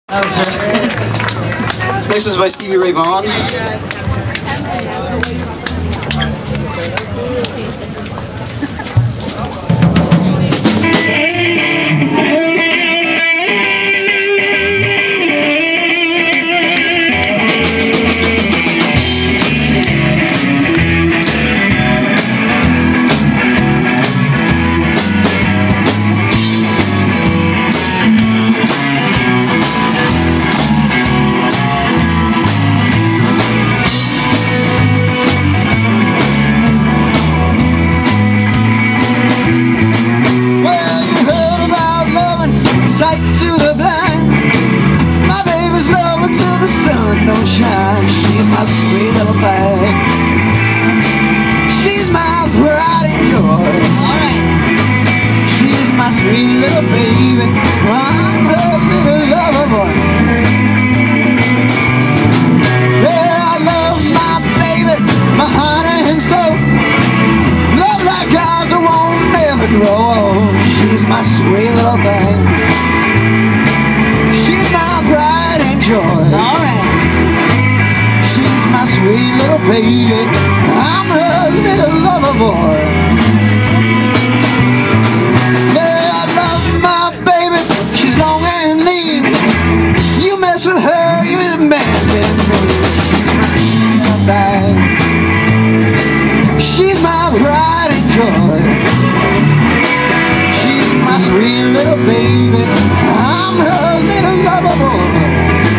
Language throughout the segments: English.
That was her. This next one's by Stevie Ray Vaughan. To the blind, my baby's love until the sun don't shine. She's my sweet little thing. She's my pride and joy. She's my sweet little baby. I'm her little lover boy. Yeah, I love my baby, my honey and soul. Love like ours, I won't never grow. She's my sweet little thing. Pride and joy. Alright. She's my sweet little baby. I'm her little lover boy. Yeah, I love my baby. She's long and lean. You mess with her, you abandon me. She's my pride and joy. She's my sweet little baby. I'm her little lover boy.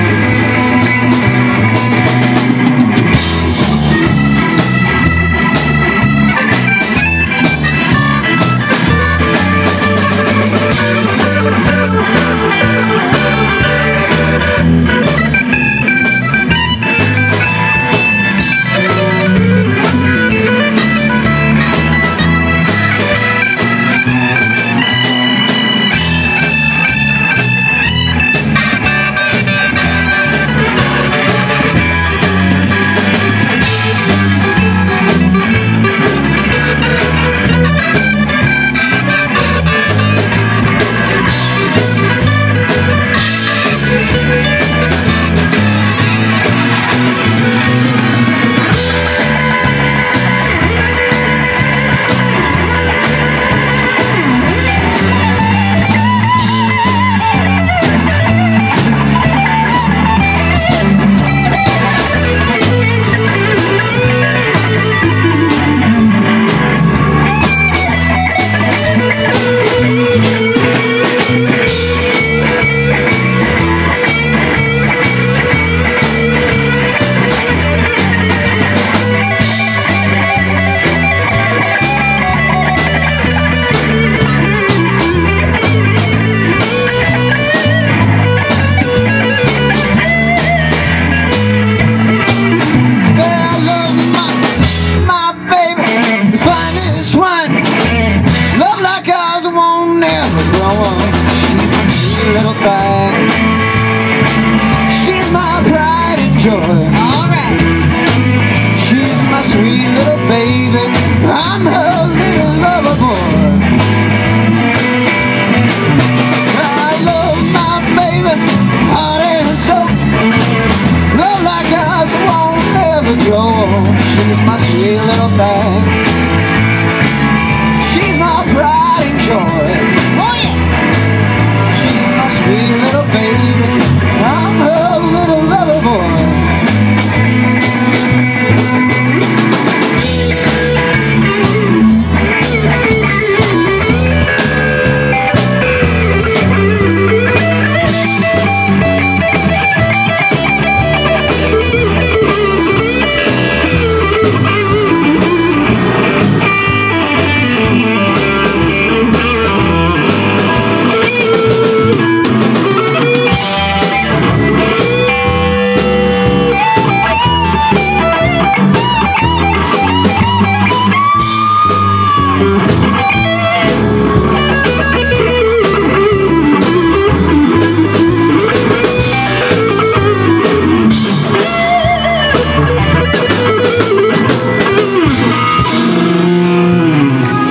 Little thing. She's my pride and joy. Alright. She's my sweet little baby. I'm her little lover boy. I love my baby, heart and soul. Love like ours won't ever go. She's my sweet little thing. She's my pride and joy. Oh yeah. Sweet little baby, I'm her little lover boy.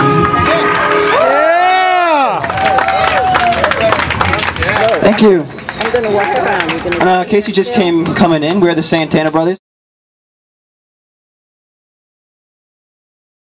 Thank you. I'm gonna walk around. You're gonna In case you just came coming in, we're the Santana brothers.